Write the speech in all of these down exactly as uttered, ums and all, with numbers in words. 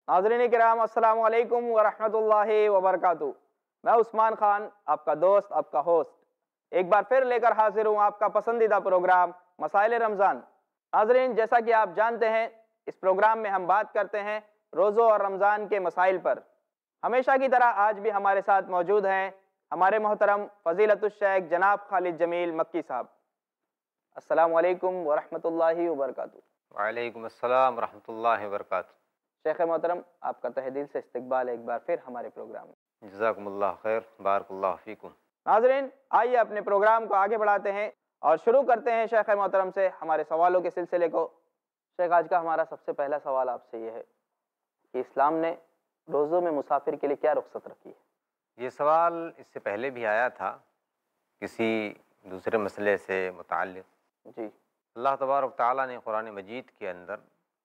नाज़रीन किराम अस्सलाम वालेकुम व रहमतुल्लाहि व बरकातुहू। मैं उस्मान खान, आपका दोस्त, आपका होस्ट, एक बार फिर लेकर हाजिर हूँ आपका पसंदीदा प्रोग्राम मसाइल रमज़ान। नाज़रीन, जैसा कि आप जानते हैं, इस प्रोग्राम में हम बात करते हैं रोज़ों और रमज़ान के मसाइल पर। हमेशा की तरह आज भी हमारे साथ मौजूद हैं हमारे मोहतरम फ़ज़ीलतुश शेख जनाब खालिद जमील मक्की साहब। अस्सलामु अलैकुम व रहमतुल्लाहि व बरकातुहू। वालेकुम अस्सलाम रहमतुल्लाहि व बरकातुहू। शेख मोहतरम, आपका तहे दिल से इस्तकबाल है एक बार फिर हमारे प्रोग्राम में। जज़ाकुमुल्लाह खैर, बारकल्लाहु फ़ीकुम। नाज़रीन, आइए अपने प्रोग्राम को आगे बढ़ाते हैं और शुरू करते हैं शेख मोहतरम से हमारे सवालों के सिलसिले को। शेख, आज का हमारा सबसे पहला सवाल आपसे ये है कि इस्लाम ने रोज़ों में मुसाफिर के लिए क्या रुख्सत रखी है? ये सवाल इससे पहले भी आया था किसी दूसरे मसले से मुताल्लिक़। जी। अल्लाह तबारक व तआला ने कुरान मजीद के अंदर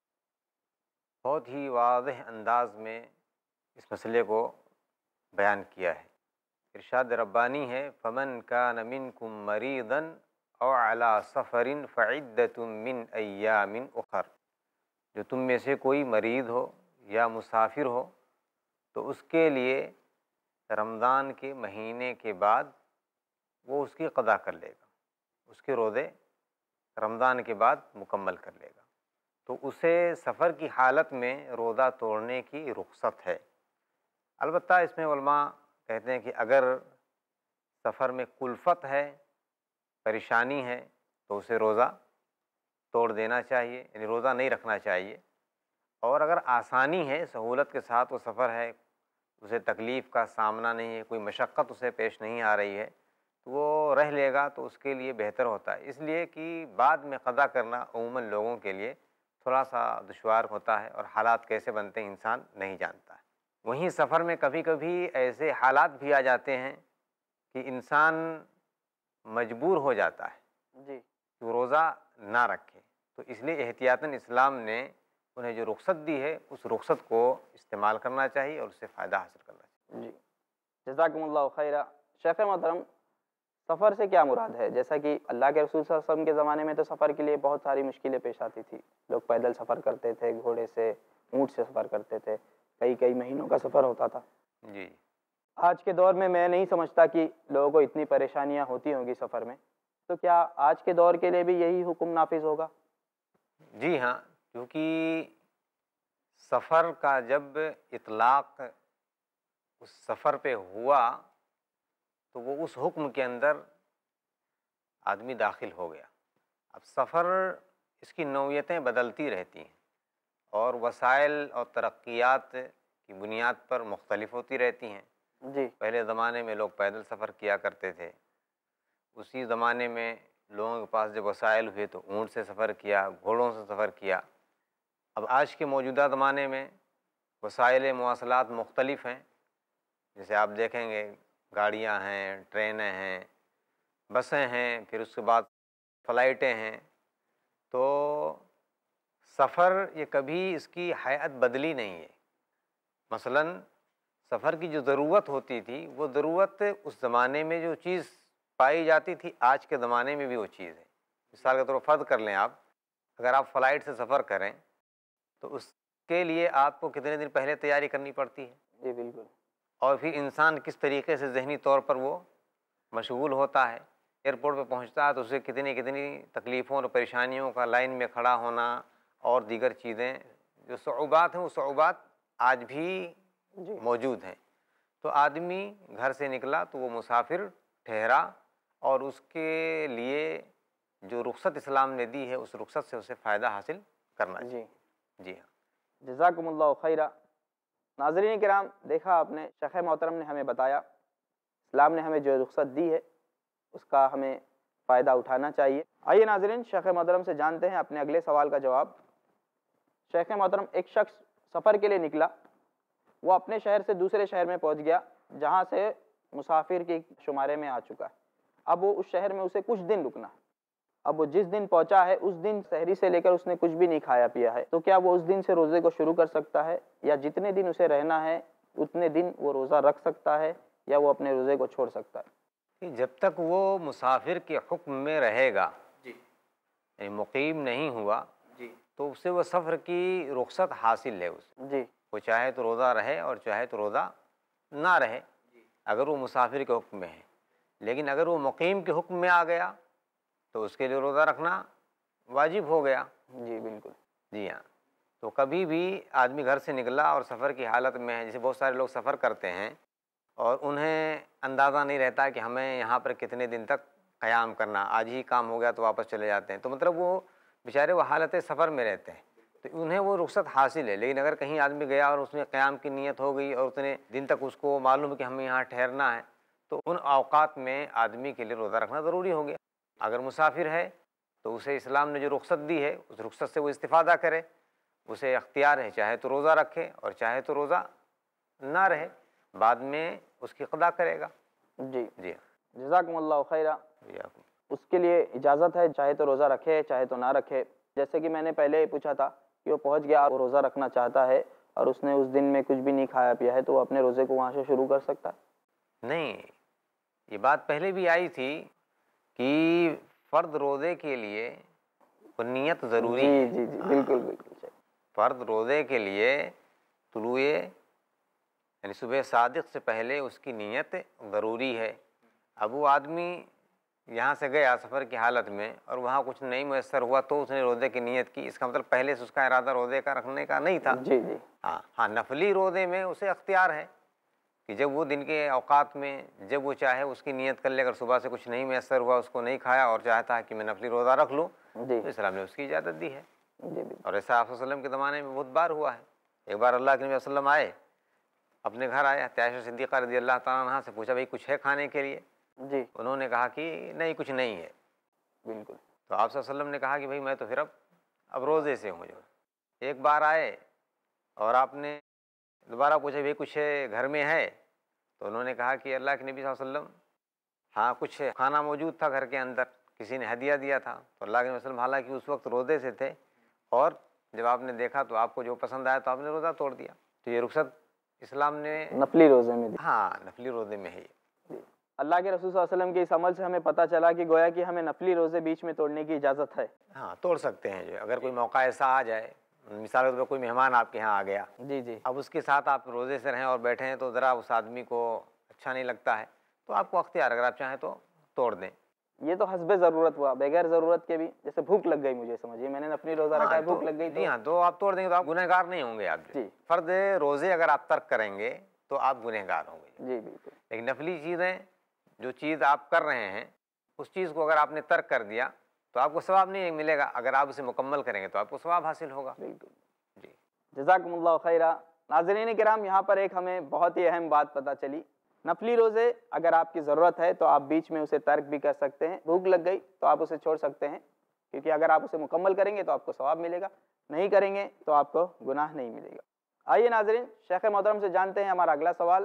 बहुत ही वाज़ेह अंदाज में इस मसले को बयान किया है। इरशाद रब्बानी है, फ़मन कान मिनकुम मरीदन औ अला सफ़रिन फ़इद्दतुम मिन अय्यामिन उख़र। जो तुम में से कोई मरीद हो या मुसाफिर हो तो उसके लिए रमज़ान के महीने के बाद वो उसकी क़ज़ा कर लेगा, उसके रोज़े रमज़ान के बाद मुकम्मल कर लेगा। तो उसे सफ़र की हालत में रोज़ा तोड़ने की रुख्सत है। अलबत्ता इसमें उलमा कहते हैं कि अगर सफ़र में कुल्फ़त है, परेशानी है, तो उसे रोज़ा तोड़ देना चाहिए, यानी रोज़ा नहीं रखना चाहिए। और अगर आसानी है, सहूलत के साथ वो सफ़र है, उसे तकलीफ़ का सामना नहीं है, कोई मशक्क़त उसे पेश नहीं आ रही है, तो वो रह लेगा तो उसके लिए बेहतर होता है। इसलिए कि बाद में क़ज़ा करना अमूमन लोगों के लिए थोड़ा सा दुश्वार होता है और हालात कैसे बनते हैं इंसान नहीं जानता है। वहीं सफ़र में कभी कभी ऐसे हालात भी आ जाते हैं कि इंसान मजबूर हो जाता है जी। कि वो रोज़ा ना रखे, तो इसलिए एहतियातन इस्लाम ने उन्हें जो रुख्सत दी है उस रुख्सत को इस्तेमाल करना चाहिए और उससे फ़ायदा हासिल करना चाहिए। जी, जज़ाकुमुल्लाहु खैरा। शेख मोहतरम, सफ़र से क्या मुराद है? जैसा कि अल्लाह के रसूल सल्लल्लाहु अलैहि वसल्लम के ज़माने में तो सफ़र के लिए बहुत सारी मुश्किलें पेश आती थी। लोग पैदल सफ़र करते थे, घोड़े से, ऊँट से सफ़र करते थे, कई कई महीनों का सफ़र होता था। जी आज के दौर में मैं नहीं समझता कि लोगों को इतनी परेशानियां होती होंगी सफ़र में, तो क्या आज के दौर के लिए भी यही हुक्म नाफिज होगा? जी हाँ, क्योंकि सफ़र का जब इतलाक़ उस सफ़र पे हुआ तो वो उस हुक्म के अंदर आदमी दाखिल हो गया। अब सफ़र इसकी नौइयतें बदलती रहती हैं और वसाइल और तरक्कियात की बुनियाद पर मुख्तलिफ होती रहती हैं। जी। पहले ज़माने में लोग पैदल सफ़र किया करते थे, उसी ज़माने में लोगों के पास जब वसाइल हुए तो ऊँट से सफ़र किया, घोड़ों से सफ़र किया। अब आज के मौजूदा ज़माने में वसाइल मवासलात मुख्तलिफ हैं। जैसे आप देखेंगे गाड़ियाँ हैं, ट्रेनें हैं, बसें हैं, फिर उसके बाद फ़्लाइटें हैं। तो सफ़र ये कभी इसकी हैअत बदली नहीं है। मसलन सफ़र की जो ज़रूरत होती थी वो ज़रूरत उस ज़माने में जो चीज़ पाई जाती थी आज के ज़माने में भी वो चीज़ है। मिसाल के तौर पर फ़र्ज़ कर लें आप, अगर आप फ़्लाइट से सफ़र करें तो उसके लिए आपको कितने दिन पहले तैयारी करनी पड़ती है। जी बिल्कुल। और फिर इंसान किस तरीके से ज़हनी तौर पर वो मशगूल होता है, एयरपोर्ट पे पहुंचता है तो उसे कितनी कितनी तकलीफ़ों और परेशानियों का लाइन में खड़ा होना और दीगर चीज़ें, जो सऊबात हैं वो सऊबात आज भी मौजूद हैं। तो आदमी घर से निकला तो वो मुसाफिर ठहरा और उसके लिए जो रुख्सत इस्लाम ने दी है उस रुख्सत से उसे फ़ायदा हासिल करना चाहिए। जी हाँ, जज़ाकुमुल्लाहु खैरा। नाज़रीन किराम, देखा आपने, शेख मोहतरम ने हमें बताया इस्लाम ने हमें जो रुख्सत दी है उसका हमें फ़ायदा उठाना चाहिए। आइए नाज़रीन, शेख मोहतरम से जानते हैं अपने अगले सवाल का जवाब। शेख मोहतरम, एक शख्स सफ़र के लिए निकला, वो अपने शहर से दूसरे शहर में पहुंच गया जहां से मुसाफिर के शुमारे में आ चुका है। अब वो उस शहर में उसे कुछ दिन रुकना है। अब वो जिस दिन पहुंचा है उस दिन सहरी से लेकर उसने कुछ भी नहीं खाया पिया है, तो क्या वो उस दिन से रोज़े को शुरू कर सकता है, या जितने दिन उसे रहना है उतने दिन वो रोज़ा रख सकता है, या वो अपने रोज़े को छोड़ सकता है? कि जब तक वो मुसाफिर के हुक्म में रहेगा, जी यानी मुकीम नहीं हुआ, जी तो उससे वो सफ़र की रुख्सत हासिल है उसे। जी وہ چاہے تو روزہ رہے اور چاہے تو روزہ نہ رہے اگر وہ مسافر کے حکم میں ہے، لیکن اگر وہ مقیم کے حکم میں آ گیا تو اس کے لیے روزہ رکھنا واجب ہو گیا۔ جی بالکل۔ جی ہاں، تو کبھی بھی آدمی گھر سے نکلا اور سفر کی حالت میں ہے، جیسے بہت سارے لوگ سفر کرتے ہیں اور انہیں اندازہ نہیں رہتا کہ ہمیں یہاں پر کتنے دن تک قیام کرنا، آج ہی کام ہو گیا تو واپس چلے جاتے ہیں، تو مطلب وہ بیچارے وہ حالت سفر میں رہتے ہیں، تو انہیں وہ رخصت حاصل ہے۔ لیکن اگر کہیں آدمی گیا اور اس میں قیام کی نیت ہو گئی اور اتنے دن تک اس کو معلوم ہے کہ ہمیں یہاں ٹھہرنا ہے، تو ان اوقات میں آدمی کے لیے روزہ رکھنا ضروری ہو گیا۔ اگر مسافر ہے تو اسے اسلام نے جو رخصت دی ہے اس رخصت سے وہ استفادہ کرے، اسے اختیار ہے، چاہے تو روزہ رکھے اور چاہے تو روزہ نہ رہے، بعد میں اس کی قضا کرے گا۔ جی جی جزاکم اللہ خیرہ۔ جی آپ اس کے لیے اجازت ہے، چاہے تو روزہ رکھے چاہے تو نہ رکھے۔ جیسے کہ میں نے پہلے پوچھا تھا کہ وہ پہنچ گیا، وہ روزہ رکھنا چاہتا ہے اور اس نے اس دن میں کچھ بھی نہیں کھایا پیا ہے، تو وہ اپنے روزے کو وہاں سے شروع کر سکتا ہے؟ نہیں، یہ بات پہلے بھی آئی تھی کہ فرد روزے کے لیے وہ نیت ضروری جی ہے۔ جی جی بالکل بالکل صحیح۔ فرد روزے کے لیے طلوع یعنی صبح صادق سے پہلے اس کی نیت ضروری ہے۔ اب وہ آدمی یہاں سے گیا سفر کی حالت میں اور وہاں کچھ نہیں میسر ہوا تو اس نے روزے کی نیت کی، اس کا مطلب پہلے سے اس کا ارادہ روزے کا رکھنے کا نہیں تھا۔ جی جی ہاں ہاں نفلی روزے میں اسے اختیار ہے کہ جب وہ دن کے اوقات میں جب وہ چاہے اس کی نیت کر لے، اگر صبح سے کچھ نہیں میسر ہوا، اس کو نہیں کھایا اور چاہتا ہے کہ میں نفلی روزہ رکھ لوں، جی تو اسلام نے اس کی اجازت دی ہے۔ جی بالکل۔ اور ایسا آپ صلی اللہ علیہ وسلم کے زمانے میں بہت بار ہوا ہے۔ ایک بار اللہ کے نبی صلی اللہ علیہ وسلم آئے، اپنے گھر آئے، عائشہ صدیقہ رضی اللہ تعالیٰ عنہا سے پوچھا بھائی کچھ ہے کھانے کے لیے؟ جی انہوں نے کہا کہ نہیں کچھ نہیں ہے۔ بالکل۔ تو آپ صلی اللہ علیہ وسلم نے کہا کہ بھائی میں تو پھر اب اب روزے سے ہوں جو۔ ایک بار آئے اور آپ نے دوبارہ پوچھا بھائی کچھ گھر میں ہے؟ تو انہوں نے کہا کہ اللہ کے نبی صلی اللہ علیہ وسلم ہاں کچھ کھانا موجود تھا گھر کے اندر، کسی نے ہدیہ دیا تھا۔ تو اللہ کے نبی صلی اللہ علیہ وسلم حالانکہ اس وقت روزے سے تھے اور جب آپ نے دیکھا تو آپ کو جو پسند آیا تو آپ نے روزہ توڑ دیا۔ تو یہ رخصت اسلام نے نفلی روزے میں دی۔ ہاں نفلی روزے میں ہے۔ جی۔ اللہ کے رسول صلی اللہ علیہ وسلم کے اس عمل سے ہمیں پتہ چلا کہ گویا کہ ہمیں نفلی روزے بیچ میں توڑنے کی اجازت ہے۔ ہاں توڑ سکتے ہیں، جو اگر کوئی موقع ایسا آ جائے، مثال کے طور پر کوئی مہمان آپ کے یہاں آ گیا، جی جی اب اس کے ساتھ آپ روزے سے رہیں اور بیٹھے ہیں تو ذرا اس آدمی کو اچھا نہیں لگتا ہے، تو آپ کو اختیار اگر آپ چاہیں تو توڑ دیں۔ یہ تو حسب ضرورت ہوا، بغیر ضرورت کے بھی، جیسے بھوک لگ گئی مجھے، سمجھیے میں نے اپنی روزہ رکھا ہے، بھوک لگ گئی جی ہاں تو آپ توڑ دیں گے تو آپ گنہگار نہیں ہوں گے۔ آپ جی فرض روزے اگر آپ ترک کریں گے تو آپ گنہگار ہوں گے۔ جی بالکل۔ لیکن نفلی چیزیں جو چیز آپ کر رہے ہیں اس چیز کو اگر آپ نے ترک کر دیا تو آپ کو ثواب نہیں ملے گا، اگر آپ اسے مکمل کریں گے تو آپ کو ثواب حاصل ہوگا۔ بالکل۔ جی جزاکم اللہ خیرہ۔ ناظرین کرام، یہاں پر ایک ہمیں بہت ہی اہم بات پتہ چلی، نفلی روزے اگر آپ کی ضرورت ہے تو آپ بیچ میں اسے ترک بھی کر سکتے ہیں، بھوک لگ گئی تو آپ اسے چھوڑ سکتے ہیں، کیونکہ اگر آپ اسے مکمل کریں گے تو آپ کو ثواب ملے گا، نہیں کریں گے تو آپ کو گناہ نہیں ملے گا۔ آئیے ناظرین شیخ محترم سے جانتے ہیں ہمارا اگلا سوال۔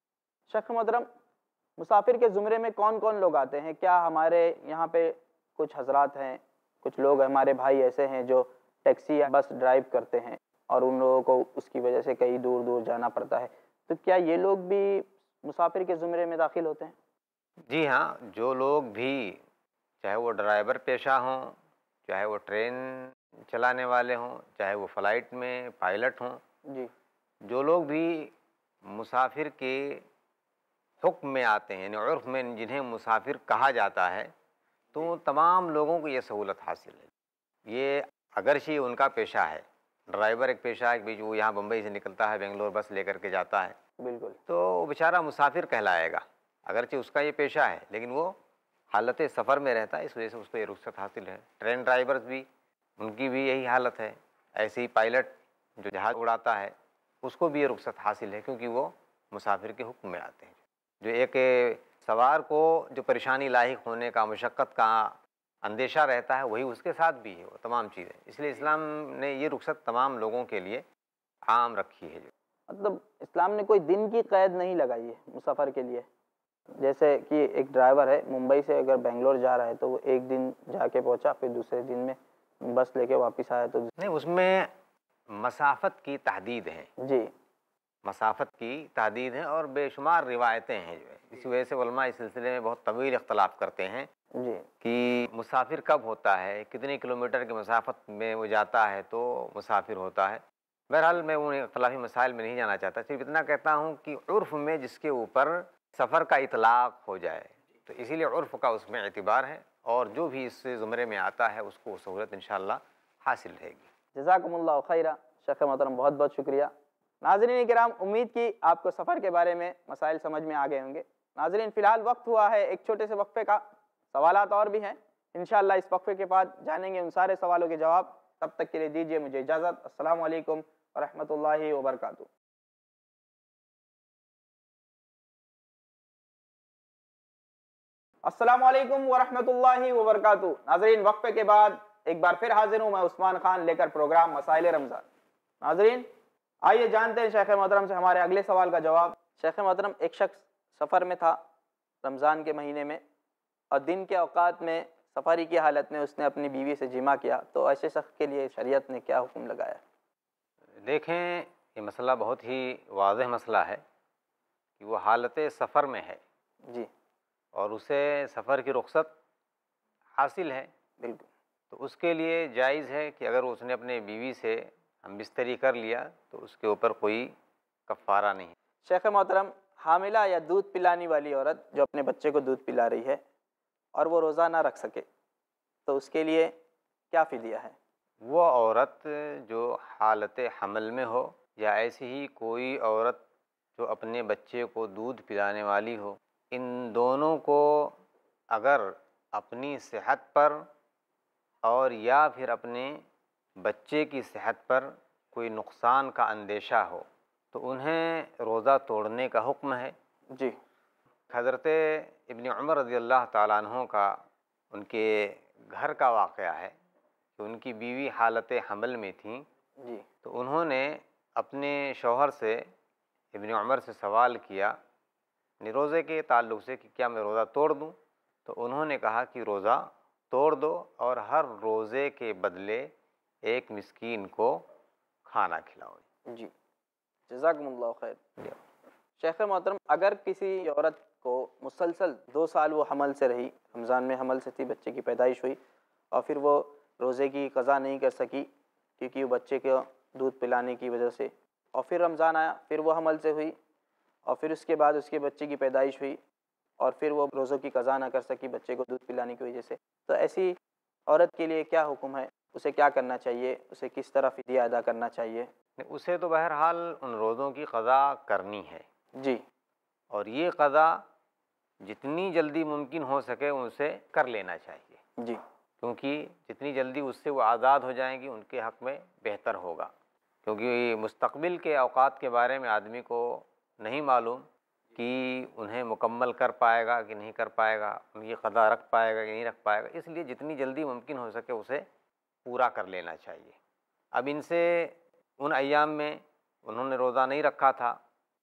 شیخ محترم، مسافر کے زمرے میں کون کون لوگ آتے ہیں؟ کیا ہمارے یہاں پہ کچھ حضرات ہیں، کچھ لوگ ہمارے بھائی ایسے ہیں جو ٹیکسی یا بس ڈرائیو کرتے ہیں اور ان لوگوں کو اس کی وجہ سے کئی دور دور جانا پڑتا ہے، تو کیا یہ لوگ بھی مسافر کے زمرے میں داخل ہوتے ہیں؟ جی ہاں، جو لوگ بھی چاہے وہ ڈرائیور پیشہ ہوں، چاہے وہ ٹرین چلانے والے ہوں، چاہے وہ فلائٹ میں پائلٹ ہوں، جی جو لوگ بھی مسافر کے حکم میں آتے ہیں، یعنی عرف میں جنہیں مسافر کہا جاتا ہے، تو تمام لوگوں کو یہ سہولت حاصل ہے۔ یہ اگرچہ ان کا پیشہ ہے، ڈرائیور ایک پیشہ ہے کہ وہ یہاں بمبئی سے نکلتا ہے بنگلور بس لے کر کے جاتا ہے، بالکل، تو وہ بیچارہ مسافر کہلائے گا، اگرچہ اس کا یہ پیشہ ہے لیکن وہ حالت سفر میں رہتا ہے، اس وجہ سے اس کو یہ رخصت حاصل ہے۔ ٹرین ڈرائیورز بھی، ان کی بھی یہی حالت ہے، ایسے ہی پائلٹ جو جہاز اڑاتا ہے اس کو بھی یہ رخصت حاصل ہے، کیونکہ وہ مسافر کے حکم میں آتے ہیں۔ جو ایک سوار کو جو پریشانی لاحق ہونے کا، مشقت کا اندیشہ رہتا ہے، وہی اس کے ساتھ بھی ہے، وہ تمام چیزیں، اس لیے اسلام نے یہ رخصت تمام لوگوں کے لیے عام رکھی ہے۔ جو مطلب اسلام نے کوئی دن کی قید نہیں لگائی ہے مسافر کے لیے، جیسے کہ ایک ڈرائیور ہے ممبئی سے اگر بنگلور جا رہا ہے تو وہ ایک دن جا کے پہنچا، پھر دوسرے دن میں بس لے کے واپس آیا، تو نہیں، اس میں مسافت کی تحدید ہے، جی مسافت کی تحدید ہے اور بے شمار روایتیں ہیں جو ہے، اس وجہ سے علماء اس سلسلے میں بہت طویل اختلاف کرتے ہیں جی کہ مسافر کب ہوتا ہے، کتنے کلومیٹر کی مسافت میں وہ جاتا ہے تو مسافر ہوتا ہے۔ بہرحال میں ان اختلافی مسائل میں نہیں جانا چاہتا، صرف اتنا کہتا ہوں کہ عرف میں جس کے اوپر سفر کا اطلاق ہو جائے تو اسی لیے عرف کا اس میں اعتبار ہے، اور جو بھی اس زمرے میں آتا ہے اس کو سہولت انشاءاللہ حاصل رہے گی۔ جزاکم اللہ خیرہ، شیخ محترم بہت بہت شکریہ۔ ناظرین کرام، امید کی آپ کو سفر کے بارے میں مسائل سمجھ میں آ گئے ہوں گے۔ ناظرین فی الحال وقت ہوا ہے ایک چھوٹے سے وقفے کا، سوالات اور بھی ہیں، انشاءاللہ اس وقفے کے بعد جانیں گے ان سارے سوالوں کے جواب۔ تب تک کے لیے دیجیے مجھے اجازت۔ السلام علیکم ورحمۃ اللہ وبرکاتہ۔ السلام علیکم ورحمۃ اللہ وبرکاتہ۔ ناظرین وقفے کے بعد ایک بار پھر حاضر ہوں میں عثمان خان لے کر پروگرام مسائل رمضان۔ ناظرین آئیے جانتے ہیں شیخ محترم سے ہمارے اگلے سوال کا جواب۔ شیخ محترم، ایک شخص سفر میں تھا رمضان کے مہینے میں، اور دن کے اوقات میں سفری کی حالت میں اس نے اپنی بیوی سے جمع کیا، تو ایسے شخص کے لیے شریعت نے کیا حکم لگایا؟ دیکھیں، یہ مسئلہ بہت ہی واضح مسئلہ ہے کہ وہ حالت سفر میں ہے جی، اور اسے سفر کی رخصت حاصل ہے، بالکل، تو اس کے لیے جائز ہے کہ اگر اس نے اپنے بیوی سے ہم بستری کر لیا تو اس کے اوپر کوئی کفارہ نہیں ہے۔ شیخ محترم، حاملہ یا دودھ پلانے والی عورت جو اپنے بچے کو دودھ پلا رہی ہے اور وہ روزہ نہ رکھ سکے، تو اس کے لیے کیا فدیہ ہے؟ وہ عورت جو حالت حمل میں ہو یا ایسی ہی کوئی عورت جو اپنے بچے کو دودھ پلانے والی ہو، ان دونوں کو اگر اپنی صحت پر اور یا پھر اپنے بچے کی صحت پر کوئی نقصان کا اندیشہ ہو تو انہیں روزہ توڑنے کا حکم ہے۔ جی، حضرت ابن عمر رضی اللہ تعالیٰ عنہ کا ان کے گھر کا واقعہ ہے کہ ان کی بیوی حالت حمل میں تھیں، جی، تو انہوں نے اپنے شوہر سے ابن عمر سے سوال کیا یعنی روزے کے تعلق سے کہ کیا میں روزہ توڑ دوں؟ تو انہوں نے کہا کہ روزہ توڑ دو اور ہر روزے کے بدلے ایک مسکین کو کھانا کھلاؤ۔ جی، جزاکم اللہ خیر۔ شیخ محترم، اگر کسی عورت کو مسلسل دو سال وہ حمل سے رہی، رمضان میں حمل سے تھی، بچے کی پیدائش ہوئی اور پھر وہ روزے کی قضا نہیں کر سکی کیونکہ وہ بچے کو دودھ پلانے کی وجہ سے، اور پھر رمضان آیا، پھر وہ حمل سے ہوئی اور پھر اس کے بعد اس کے بچے کی پیدائش ہوئی اور پھر وہ روزوں کی قضا نہ کر سکی بچے کو دودھ پلانے کی وجہ سے، تو ایسی عورت کے لیے کیا حکم ہے؟ اسے کیا کرنا چاہیے؟ اسے کس طرح فدیہ ادا کرنا چاہیے؟ اسے تو بہرحال ان روزوں کی قضا کرنی ہے، جی، اور یہ قضا جتنی جلدی ممکن ہو سکے اسے کر لینا چاہیے، جی، کیونکہ جتنی جلدی اس سے وہ آزاد ہو جائیں گی ان کے حق میں بہتر ہوگا، کیونکہ مستقبل کے اوقات کے بارے میں آدمی کو نہیں معلوم کہ انہیں مکمل کر پائے گا کہ نہیں کر پائے گا، ان کی قضا رکھ پائے گا کہ نہیں رکھ پائے گا، اس لیے جتنی جلدی ممکن ہو سکے اسے پورا کر لینا چاہیے۔ اب ان سے ان ایام میں انہوں نے روزہ نہیں رکھا تھا،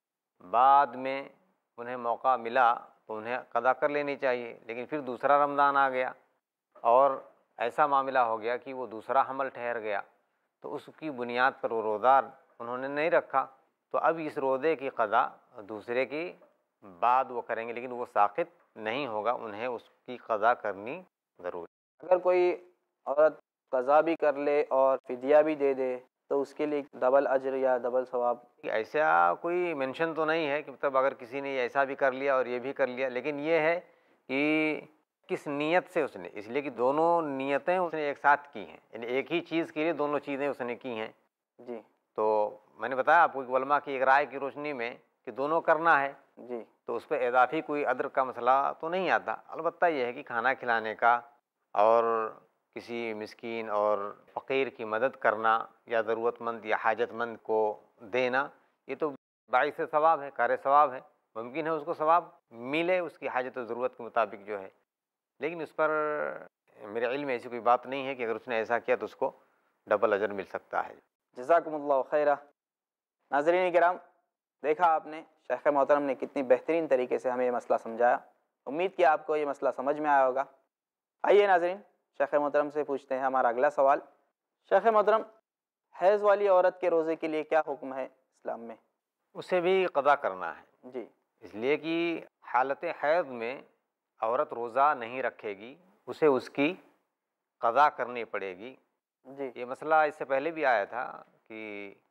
بعد میں انہیں موقع ملا تو انہیں قضا کر لینی چاہیے، لیکن پھر دوسرا رمضان آ گیا اور ایسا معاملہ ہو گیا کہ وہ دوسرا حمل ٹھہر گیا، تو اس کی بنیاد پر وہ روزہ انہوں نے نہیں رکھا، تو اب اس روزے کی قضا دوسرے کی بعد وہ کریں گے، لیکن وہ ساقط نہیں ہوگا، انہیں اس کی قضا کرنی ضروری۔ اگر کوئی عورت قضا بھی کر لے اور فدیہ بھی دے دے تو اس کے لیے ڈبل اجر یا ڈبل ثواب؟ ایسا کوئی مینشن تو نہیں ہے کہ مطلب اگر کسی نے ایسا بھی کر لیا اور یہ بھی کر لیا، لیکن یہ ہے کہ کس نیت سے اس نے، اس لیے کہ دونوں نیتیں اس نے ایک ساتھ کی ہیں، یعنی ایک ہی چیز کے لیے دونوں چیزیں اس نے کی ہیں۔ جی، تو میں نے بتایا آپ کو کہ علماء کی ایک رائے کی روشنی میں کہ دونوں کرنا ہے، جی، تو اس پہ اضافی کوئی ادر کا مسئلہ تو نہیں آتا، البتہ یہ ہے کہ کھانا کھلانے کا اور کسی مسکین اور فقیر کی مدد کرنا یا ضرورت مند یا حاجت مند کو دینا، یہ تو باعث ثواب ہے، کار ثواب ہے، ممکن ہے اس کو ثواب ملے اس کی حاجت و ضرورت کے مطابق جو ہے، لیکن اس پر میرے علم میں ایسی کوئی بات نہیں ہے کہ اگر اس نے ایسا کیا تو اس کو ڈبل اجر مل سکتا ہے۔ جزاکم اللہ خیرہ۔ ناظرین کرام، دیکھا آپ نے شیخ محترم نے کتنی بہترین طریقے سے ہمیں یہ مسئلہ سمجھایا، امید کہ آپ کو یہ مسئلہ سمجھ میں آیا ہوگا۔ آئیے ناظرین شیخ محترم سے پوچھتے ہیں ہمارا اگلا سوال۔ شیخ محترم، حیض والی عورت کے روزے کے لیے کیا حکم ہے اسلام میں؟ اسے بھی قضا کرنا ہے، جی، اس لیے کہ حالت حیض میں عورت روزہ نہیں رکھے گی، اسے اس کی قضا کرنی پڑے گی۔ جی، یہ مسئلہ اس سے پہلے بھی آیا تھا کہ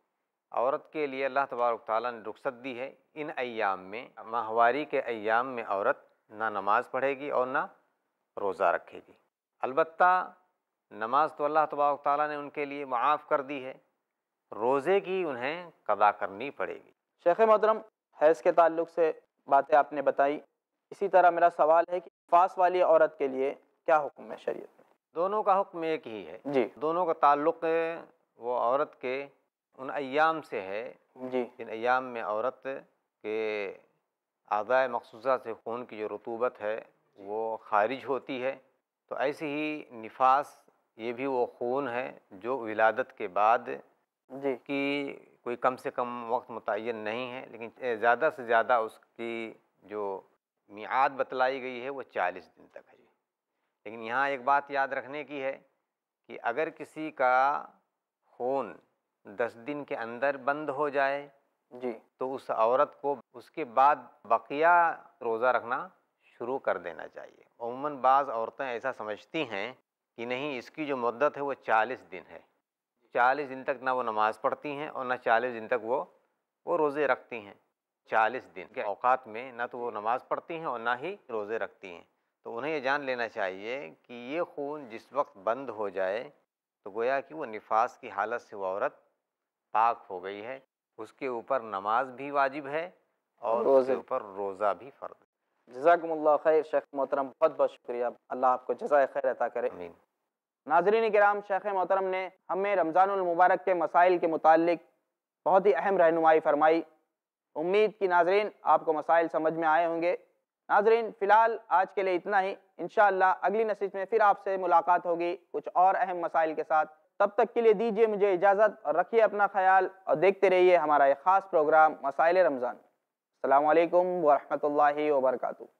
عورت کے لیے اللہ تبارک تعالیٰ نے رخصت دی ہے ان ایام میں، ماہواری کے ایام میں عورت نہ نماز پڑھے گی اور نہ روزہ رکھے گی۔ البتہ نماز تو اللہ تبارک تعالیٰ نے ان کے لیے معاف کر دی ہے، روزے کی انہیں قضا کرنی پڑے گی۔ شیخ محترم، حیض کے تعلق سے باتیں آپ نے بتائی، اسی طرح میرا سوال ہے کہ نفاس والی عورت کے لیے کیا حکم ہے شریعت میں؟ دونوں کا حکم ایک ہی ہے، جی دونوں کا تعلق وہ عورت کے ان ایام سے ہے جی جن ایام میں عورت کے اعضاء مخصوصہ سے خون کی جو رطوبت ہے وہ خارج ہوتی ہے، تو ایسے ہی نفاس یہ بھی وہ خون ہے جو ولادت کے بعد جی کی کوئی کم سے کم وقت متعین نہیں ہے، لیکن زیادہ سے زیادہ اس کی جو میعاد بتلائی گئی ہے وہ چالیس دن تک ہے۔ لیکن یہاں ایک بات یاد رکھنے کی ہے کہ اگر کسی کا خون دس دن کے اندر بند ہو جائے جی تو اس عورت کو اس کے بعد بقیہ روزہ رکھنا شروع کر دینا چاہیے۔ عموماً بعض عورتیں ایسا سمجھتی ہیں کہ نہیں، اس کی جو مدت ہے وہ چالیس دن ہے، چالیس دن تک نہ وہ نماز پڑھتی ہیں اور نہ چالیس دن تک وہ وہ روزے رکھتی ہیں۔ چالیس دن کے اوقات میں نہ تو وہ نماز پڑھتی ہیں اور نہ ہی روزے رکھتی ہیں، تو انہیں یہ جان لینا چاہیے کہ یہ خون جس وقت بند ہو جائے تو گویا کہ وہ نفاس کی حالت سے وہ عورت پاک ہو گئی ہے، اس کے اوپر نماز بھی واجب ہے اور اس کے اوپر روزہ بھی فرض ہے۔ جزاکم اللہ خیر شیخ محترم، بہت بہت شکریہ، اللہ آپ کو جزائے خیر عطا کرے۔ آمین۔ ناظرین کرام، شیخ محترم نے ہمیں رمضان المبارک کے مسائل کے متعلق بہت ہی اہم رہنمائی فرمائی۔ امید کی ناظرین آپ کو مسائل سمجھ میں آئے ہوں گے۔ ناظرین فی الحال آج کے لیے اتنا ہی، انشاءاللہ اگلی نشست میں پھر آپ سے ملاقات ہوگی کچھ اور اہم مسائل کے ساتھ۔ تب تک کے لیے دیجیے مجھے اجازت اور رکھیے اپنا خیال اور دیکھتے رہیے ہمارا ایک خاص پروگرام مسائل رمضان۔ السلام علیکم ورحمۃ اللہ وبرکاتہ۔